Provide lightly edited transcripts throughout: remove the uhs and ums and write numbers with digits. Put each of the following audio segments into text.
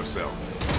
yourself.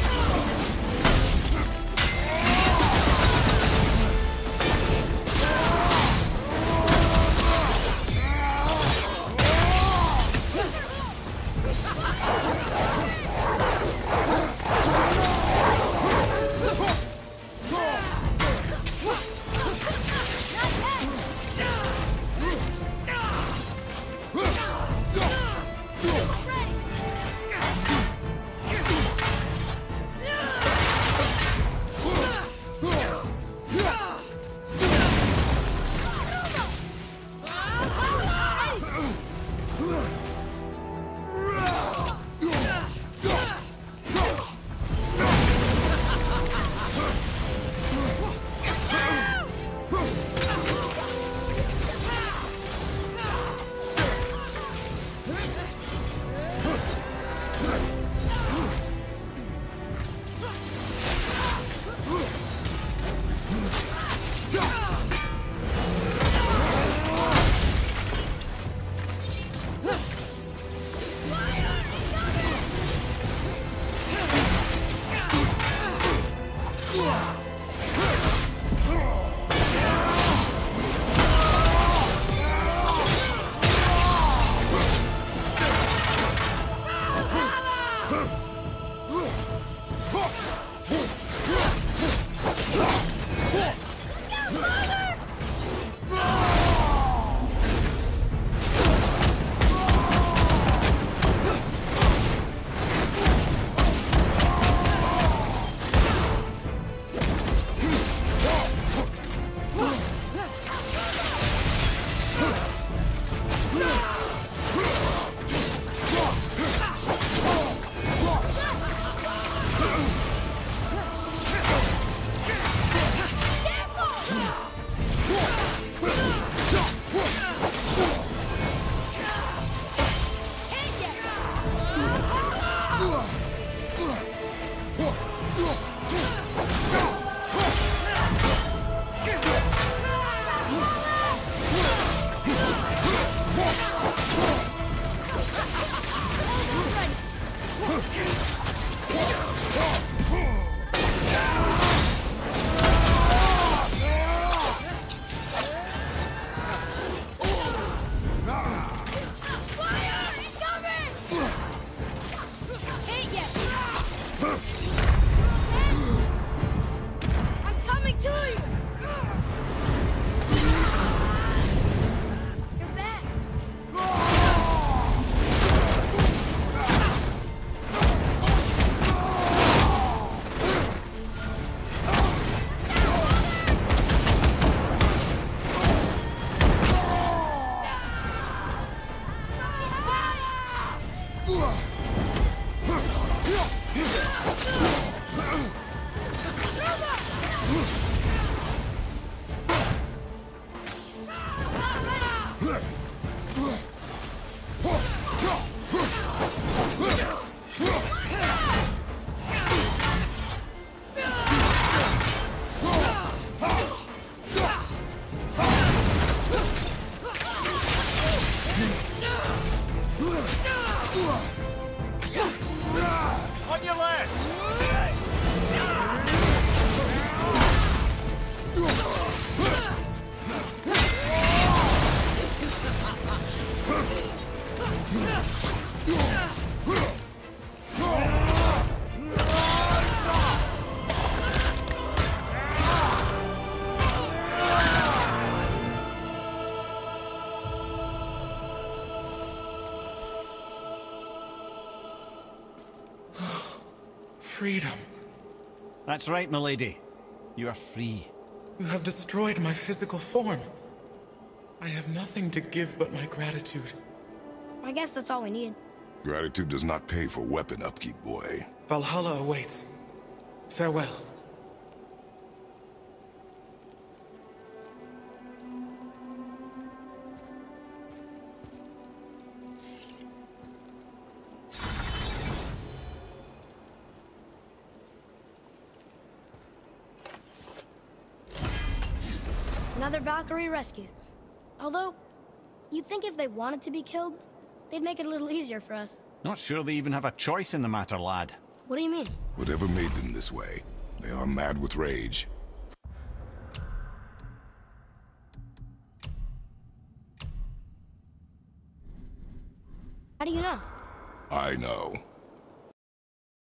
Freedom. That's right, milady. You are free. You have destroyed my physical form. I have nothing to give but my gratitude. I guess that's all we need. Gratitude does not pay for weapon upkeep, boy. Valhalla awaits. Farewell. Another Valkyrie rescued. Although, you'd think if they wanted to be killed, they'd make it a little easier for us. Not sure they even have a choice in the matter, lad. What do you mean? Whatever made them this way, they are mad with rage. How do you know? I know.